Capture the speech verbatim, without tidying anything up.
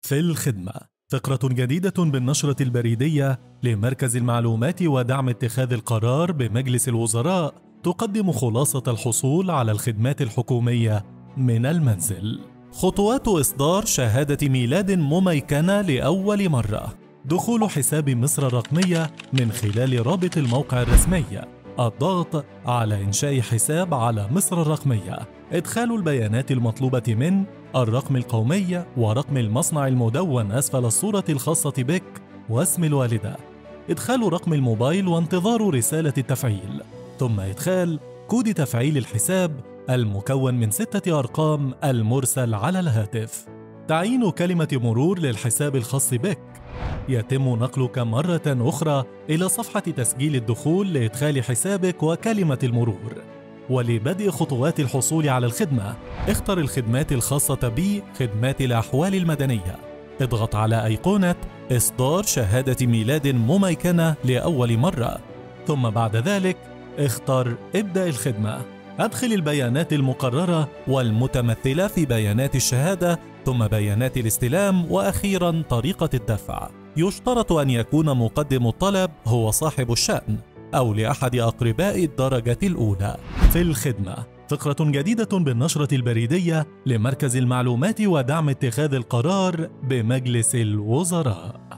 في الخدمة، فقرة جديدة بالنشرة البريدية لمركز المعلومات ودعم اتخاذ القرار بمجلس الوزراء، تقدم خلاصة الحصول على الخدمات الحكومية من المنزل. خطوات إصدار شهادة ميلاد مميكنة لأول مرة، دخول حساب مصر الرقمية من خلال رابط الموقع الرسمي، الضغط على إنشاء حساب على مصر الرقمية، إدخال البيانات المطلوبة من الرقم القومي ورقم المصنع المدون أسفل الصورة الخاصة بك واسم الوالدة، إدخال رقم الموبايل وانتظار رسالة التفعيل، ثم إدخال كود تفعيل الحساب المكون من ستة أرقام المرسل على الهاتف، تعيين كلمة مرور للحساب الخاص بك، يتم نقلك مرة أخرى إلى صفحة تسجيل الدخول لإدخال حسابك وكلمة المرور. ولبدء خطوات الحصول على الخدمة، اختر الخدمات الخاصة بخدمات الأحوال المدنية، اضغط على أيقونة إصدار شهادة ميلاد مميكنة لأول مرة، ثم بعد ذلك اختر ابدأ الخدمة، أدخل البيانات المقررة والمتمثلة في بيانات الشهادة، ثم بيانات الاستلام، وأخيراً طريقة الدفع. يشترط أن يكون مقدم الطلب هو صاحب الشأن أو لأحد أقرباء الدرجة الأولى. في الخدمة، فقرة جديدة بالنشرة البريدية لمركز المعلومات ودعم اتخاذ القرار بمجلس الوزراء.